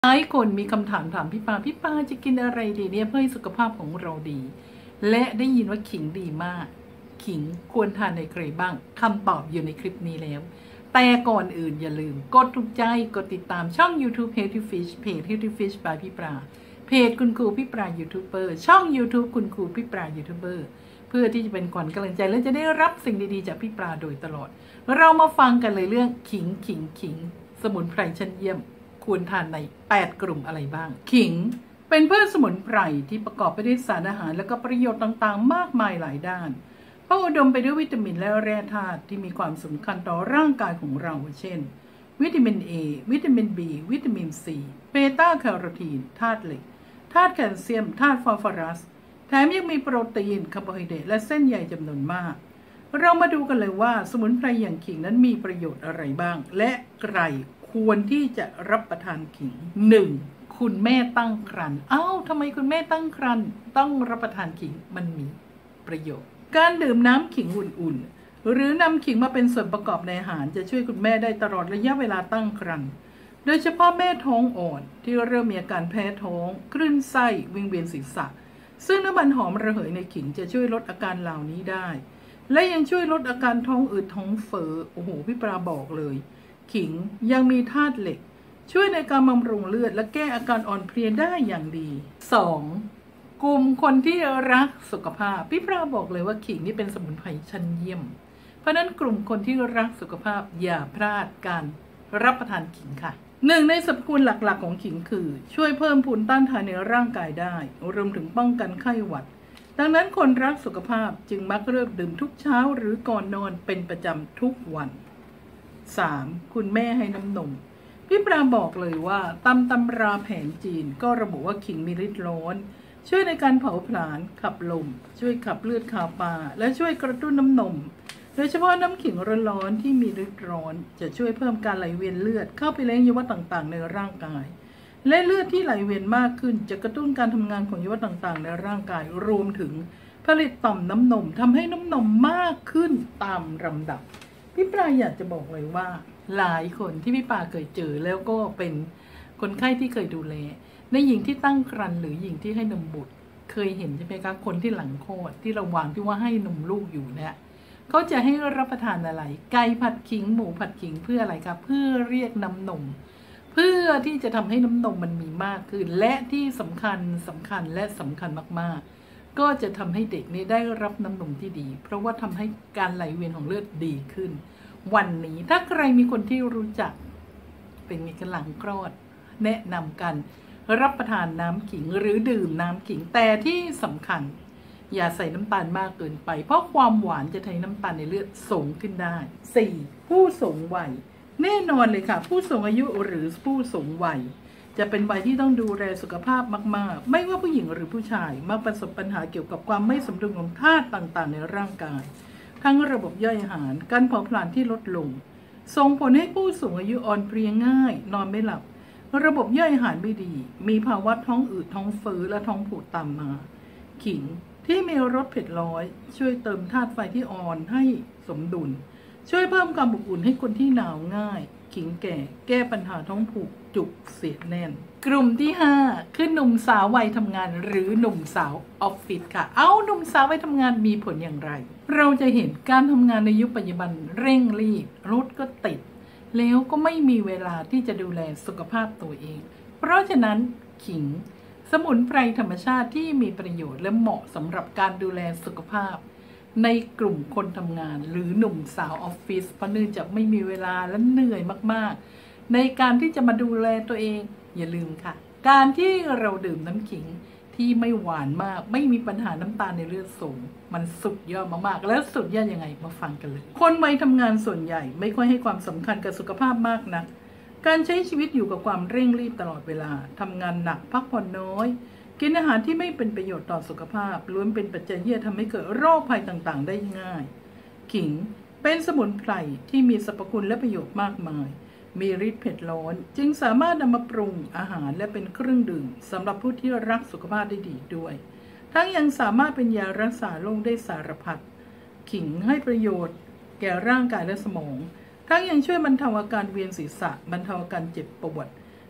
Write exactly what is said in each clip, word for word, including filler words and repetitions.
หลายคนมีคำถามถามพี่ปาพี่ปาจะกินอะไรดีเนี่ยเพื่อให้สุขภาพของเราดีและได้ยินว่าขิงดีมากขิงควรทานในใครบ้างคำตอบอยู่ในคลิปนี้แล้วแต่ก่อนอื่นอย่าลืมกดถูกใจกดติดตามช่อง YouTube Healthy Fish เพจ Healthy Fish by พี่ปราเพจคุณครูพี่ปรายูทูบเบอร์ช่อง YouTube คุณครูพี่ปรายูทูบเบอร์เพื่อที่จะเป็นขวัญกำลังใจและจะได้รับสิ่งดีๆจากพี่ปราโดยตลอดเรามาฟังกันเลยเรื่องขิงขิงขิงสมุนไพรชั้นเยี่ยมควรทานในแปดกลุ่มอะไรบ้างขิงเป็นพืชสมุนไพรที่ประกอบไปด้วยสารอาหารและก็ประโยชน์ต่างๆมากมายหลายด้านเพราะอุดมไปด้วยวิตามินและแร่ธาตุที่มีความสำคัญต่อร่างกายของเราเช่นวิตามิน A วิตามิน B วิตามิน C เบต้าแคโรทีนธาตุเหล็กธาตุแคลเซียมธาตุฟอสฟอรัสแถมยังมีโปรตีนคาร์โบไฮเดรตและเส้นใยจำนวนมากเรามาดูกันเลยว่าสมุนไพรอย่างขิงนั้นมีประโยชน์อะไรบ้างและใครควรที่จะรับประทานขิง หนึ่ง. คุณแม่ตั้งครรภ์เอ้าทำไมคุณแม่ตั้งครรภ์ต้องรับประทานขิงมันมีประโยชน์การดื่มน้ำขิงอุ่นๆหรือนำขิงมาเป็นส่วนประกอบในอาหารจะช่วยคุณแม่ได้ตลอดระยะเวลาตั้งครรภ์โดยเฉพาะแม่ท้องอ่อนที่เริ่มมีอาการแพ้ท้องคลื่นไส้วิงเวียนศีรษะซึ่งน้ำมันหอมระเหยในขิงจะช่วยลดอาการเหล่านี้ได้และยังช่วยลดอาการท้องอืดท้องเฟ้อโอ้โหพี่ปราบอกเลยขิงยังมีธาตุเหล็กช่วยในการบำรุงเลือดและแก้อาการอ่อนเพลียได้อย่างดี สอง. กลุ่มคนที่รักสุขภาพพี่ปราบอกเลยว่าขิงนี่เป็นสมุนไพรชั้นเยี่ยมเพราะนั้นกลุ่มคนที่รักสุขภาพอย่าพลาดการรับประทานขิงค่ะหนึ่งในสรรพคุณหลักๆของขิงคือช่วยเพิ่มภูมิต้านทานในร่างกายได้รวมถึงป้องกันไข้หวัดดังนั้นคนรักสุขภาพจึงมักเลือกดื่มทุกเช้าหรือก่อนนอนเป็นประจำทุกวัน สาม. คุณแม่ให้น้ำนมพี่ปราบอกเลยว่าตามตำราแผนจีนก็ระบุว่าขิงมีฤทธิ์ร้อนช่วยในการเผาผลาญขับลมช่วยขับเลือดคาปาและช่วยกระตุ้นน้ำนมโดยเฉพาะน้ำขิงร้อนๆที่มีฤทธิ์ร้อนจะช่วยเพิ่มการไหลเวียนเลือดเข้าไปเลี้ยงอวัยวะต่างๆในร่างกายและเลือดที่ไหลเวียนมากขึ้นจะกระตุ้นการทำงานของอวัยวะต่างๆในร่างกายรวมถึงผลิตต่อมน้ำนมทำให้น้ำนมมากขึ้นตามลำดับพี่ปราอยากจะบอกเลยว่าหลายคนที่พี่ปราเคยเจอแล้วก็เป็นคนไข้ที่เคยดูแลในหญิงที่ตั้งครรภ์หรือหญิงที่ให้นมบุตรเคยเห็นใช่ไหมคะคนที่หลังคลอดที่ระหว่างที่ว่าให้นมลูกอยู่เนี่ยเขาจะให้รับประทานอะไรไก่ผัดขิงหมูผัดขิงเพื่ออะไรครับเพื่อเรียกน้ำนมเพื่อที่จะทำให้น้ำนมมันมีมากขึ้นและที่สำคัญสำคัญและสำคัญมากๆก็จะทำให้เด็กนี้ได้รับน้ำนมที่ดีเพราะว่าทำให้การไหลเวียนของเลือดดีขึ้นวันนี้ถ้าใครมีคนที่รู้จักเป็นมีกำลังคลอดแนะนำกันรับประทานน้ำขิงหรือดื่มน้ำขิงแต่ที่สำคัญอย่าใส่น้ำตาลมากเกินไปเพราะความหวานจะทำให้น้ำตาลในเลือดสูงขึ้นได้ สี่. ผู้สูงวัยแน่นอนเลยค่ะผู้สูงอายุหรือผู้สูงวัยจะเป็นวัยที่ต้องดูแลสุขภาพมากๆไม่ว่าผู้หญิงหรือผู้ชายมักประสบปัญหาเกี่ยวกับความไม่สมดุลของธาตุต่างๆในร่างกายทั้งระบบย่อยอาหารการเผาผลาญที่ลดลงส่งผลให้ผู้สูงอายุอ่อนเพลียง่ายนอนไม่หลับระบบย่อยอาหารไม่ดีมีภาวะท้องอืดท้องเฟ้อและท้องผูกตามมาขิงที่มีรสเผ็ดร้อยช่วยเติมธาตุไฟที่อ่อนให้สมดุลช่วยเพิ่มความอบอุ่นให้คนที่หนาวง่ายขิงแก่แก้ปัญหาท้องผูกจุกเสียดแน่นกลุ่มที่ห้าคือหนุ่มสาววัยทำงานหรือหนุ่มสาวออฟฟิศค่ะเอาหนุ่มสาววัยทำงานมีผลอย่างไรเราจะเห็นการทำงานในยุคปัจจุบันเร่งรีบรถก็ติดแล้วก็ไม่มีเวลาที่จะดูแลสุขภาพตัวเองเพราะฉะนั้นขิงสมุนไพรธรรมชาติที่มีประโยชน์และเหมาะสำหรับการดูแลสุขภาพในกลุ่มคนทำงานหรือหนุ่มสาวออฟฟิศเพราะเนื่องจากไม่มีเวลาและเหนื่อยมากๆในการที่จะมาดูแลตัวเองอย่าลืมค่ะการที่เราดื่มน้ำขิงที่ไม่หวานมากไม่มีปัญหาน้ำตาลในเลือดสูงมันสุดยอดมากๆแล้วสุดยอดยังไงมาฟังกันเลยคนวัยทำงานส่วนใหญ่ไม่ค่อยให้ความสำคัญกับสุขภาพมากนักการใช้ชีวิตอยู่กับความเร่งรีบตลอดเวลาทำงานหนักพักผ่อนน้อยกินอาหารที่ไม่เป็นประโยชน์ต่อสุขภาพล้วนเป็นปัจจัยที่จะทำให้เกิดโรคภัยต่างๆได้ง่ายขิงเป็นสมุนไพรที่มีสรรพคุณและประโยชน์มากมายมีฤทธิ์เผ็ดร้อนจึงสามารถนำมาปรุงอาหารและเป็นเครื่องดื่มสำหรับผู้ที่รักสุขภาพได้ดีด้วยทั้งยังสามารถเป็นยารักษาโรคได้สารพัดขิงให้ประโยชน์แก่ร่างกายและสมองทั้งยังช่วยบรรเทาอาการเวียนศีรษะบรรเทาอาการเจ็บปวด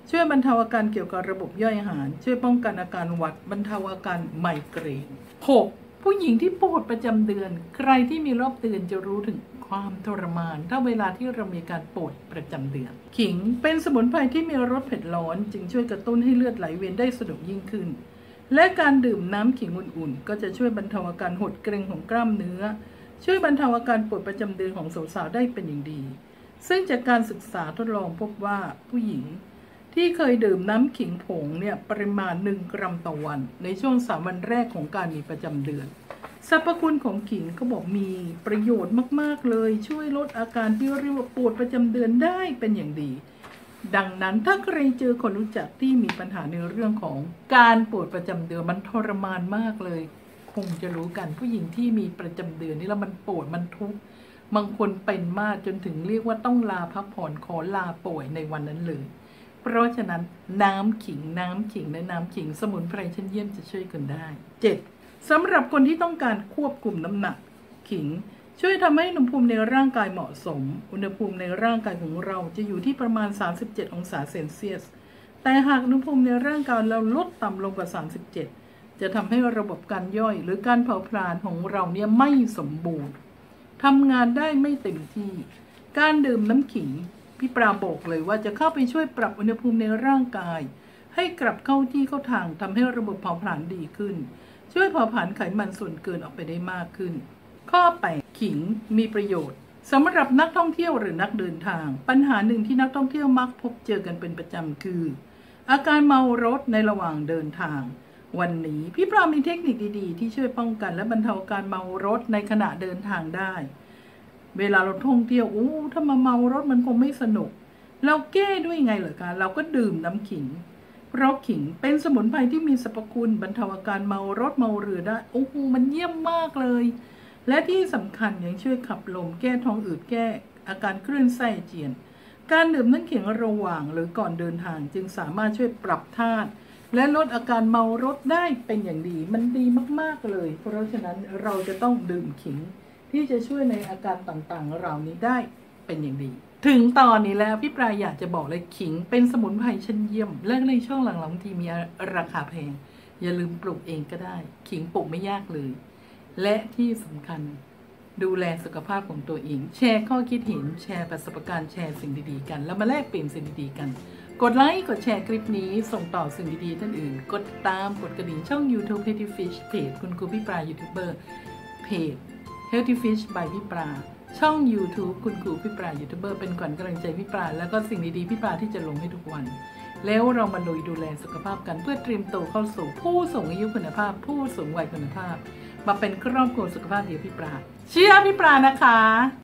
ช่วยบรรเทาอาการเกี่ยวกับระบบย่อยอาหารช่วยป้องกันอาการหวัดบรรเทาอาการไมเกรน หก. ผู้หญิงที่ปวดประจำเดือนใครที่มีรอบเดือนจะรู้ถึงความทรมานถ้าเวลาที่เรามีการปวดประจำเดือนขิงเป็นสมุนไพรที่มีรสเผ็ดร้อนจึงช่วยกระตุ้นให้เลือดไหลเวียนได้สะดวกยิ่งขึ้นและการดื่มน้ำขิงอุ่นๆก็จะช่วยบรรเทาอาการหดเกร็งของกล้ามเนื้อช่วยบรรเทาอาการปวดประจำเดือนของสาวๆได้เป็นอย่างดีซึ่งจากการศึกษาทดลองพบว่าผู้หญิงที่เคยดื่มน้ำขิงผงเนี่ยปริมาณหนึ่งกรัมต่อวันในช่วงสามวันแรกของการมีประจำเดือนสรรพคุณของขิงก็บอกมีประโยชน์มากๆเลยช่วยลดอาการที่เรียกว่าปวดประจำเดือนได้เป็นอย่างดีดังนั้นถ้าใครเจอคนรู้จักที่มีปัญหาในเรื่องของการปวดประจำเดือนมันทรมานมากเลยคงจะรู้กันผู้หญิงที่มีประจำเดือนนี่แล้วมันปวดมันทุกข์บางคนเป็นมากจนถึงเรียกว่าต้องลาพักผ่อนขอลาป่วยในวันนั้นเลยเพราะฉะนั้นน้ำขิงน้ำขิงและน้ำขิงสมุนไพรชั้นเยี่ยมจะช่วยคุณได้ เจ็ด. สำหรับคนที่ต้องการควบคุมน้ำหนักขิงช่วยทำให้อุณหภูมิในร่างกายเหมาะสมอุณหภูมิในร่างกายของเราจะอยู่ที่ประมาณสามสิบเจ็ดองศาเซนเซียสแต่หากอุณหภูมิในร่างกายเราลดต่ำลงกว่าสามสิบเจ็ดจะทำให้ระบบการย่อยหรือการเผาผลาญของเราเนี่ยไม่สมบูรณ์ทำงานได้ไม่เต็มที่การดื่มน้ำขิงพี่ปราบอกเลยว่าจะเข้าไปช่วยปรับอุณหภูมิในร่างกายให้กลับเข้าที่เข้าทางทำให้ระบบเผาผลาญดีขึ้นช่วยเผาผลาญไขมันส่วนเกินออกไปได้มากขึ้นข้อแปดขิงมีประโยชน์สำหรับนักท่องเที่ยวหรือนักเดินทางปัญหาหนึ่งที่นักท่องเที่ยวมักพบเจอกันเป็นประจำคืออาการเมารถในระหว่างเดินทางวันนี้พี่ปรามีเทคนิคดีๆที่ช่วยป้องกันและบรรเทาการเมารถในขณะเดินทางได้เวลาเราท่องเที่ยวโอ้ถ้ามาเมารถมันคงไม่สนุกเราแก้ด้วยไงเหรอคะเราก็ดื่มน้ำขิงเพราะขิงเป็นสมุนไพรที่มีสรรพคุณบรรเทาอาการเมารถเมาเรือได้โอ้โหมันเยี่ยมมากเลยและที่สำคัญยังช่วยขับลมแก้ท้องอืดแก้อาการคลื่นไส้อาเจียนการดื่มน้ำขิงระหว่างหรือก่อนเดินทางจึงสามารถช่วยปรับธาตุและลดอาการเมารถได้เป็นอย่างดีมันดีมากๆเลยเพราะฉะนั้นเราจะต้องดื่มขิงที่จะช่วยในอาการต่างๆเหล่านี้ได้เป็นอย่างดีถึงตอนนี้แล้วพี่ปลายอยากจะบอกเลยขิงเป็นสมุนไพรชั้นเยี่ยมและในช่วงหลังๆบางทีมีราคาแพงอย่าลืมปลูกเองก็ได้ขิงปลูกไม่ยากเลยและที่สำคัญดูแลสุขภาพของตัวเองแชร์ข้อคิดเห็นแชร์ประสบการณ์แชร์สิ่งดีๆกันแล้วมาแลกเปลี่ยนสิ่งดีๆกันกดไลค์กดแชร์คลิปนี้ส่งต่อสิ่งดีๆท่านอื่นกดตามกดกระดิ่งช่อง YouTube Healthy Fish เพจคุณครูพี่ปลายูทูบเบอร์เพจ Healthy Fish by พี่ปลาช่อง YouTube คุณครูพี่ปลายูทูบเบอร์เป็นขวัญกำลังใจพี่ปลาแล้วก็สิ่งดีๆพี่ปลาที่จะลงให้ทุกวันแล้วเรามาลุยดูแลสุขภาพกันเพื่อเตรียมตัวเข้าสู่ผู้สูงอายุคุณภาพผู้สูงวัยคุณภาพมาเป็นครอบครัวสุขภาพเดียวพี่ปลาเชื่อพี่ปลานะคะ